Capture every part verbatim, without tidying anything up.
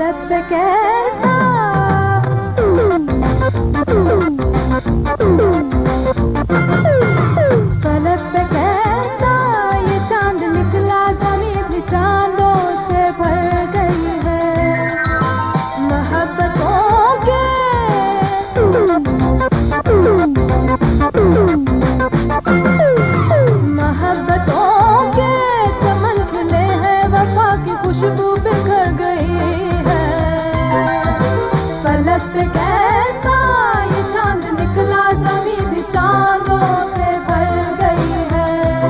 फलक पे कैसा फलक पे कैसा ये चांद निकला, ज़मीं भी चांदों से भर गई है। मोहब्बतों के मोहब्बतों के चमन खिले हैं, वफा की खुशबू बिखर गई है। फलक पे कैसा ये चांद निकला, ज़मीं भी चांदों से भर गई है।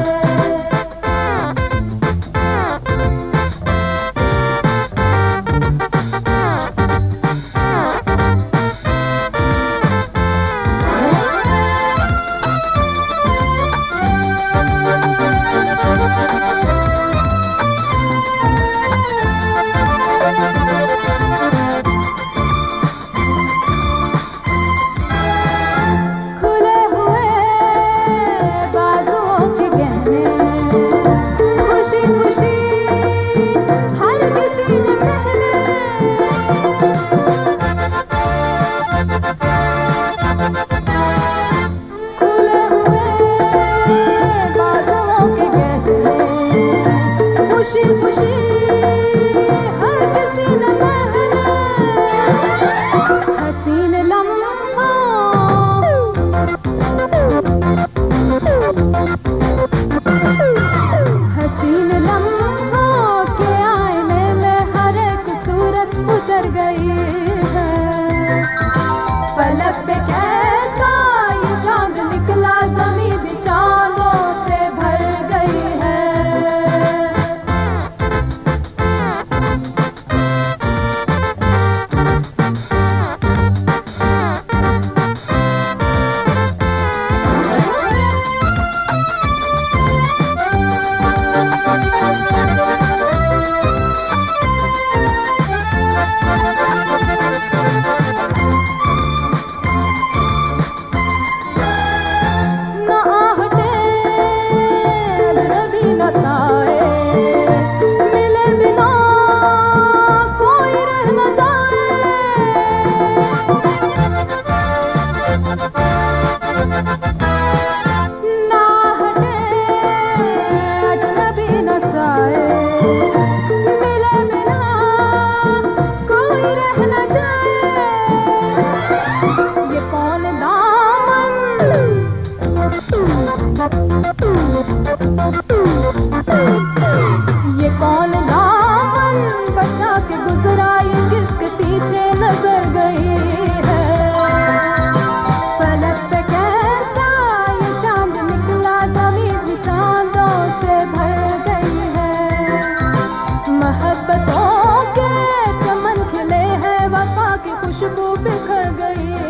फलक पे कैसा ये चांद निकला, ज़मीं भी चांदों से भर गई है। मिले बिना कोई रह न जाए, ना हटे अजनबी न साए। मिले बिना कोई रह न जाए, ये कौन दामन ये कौन दामन बचा के गुजरा, ये किसके पीछे नजर गई है। फलक पे कैसा ये चांद निकला, ज़मीं भी चांदों से भर गई है। मोहब्बतों के चमन खिले हैं, वफा की खुशबू बिखर गई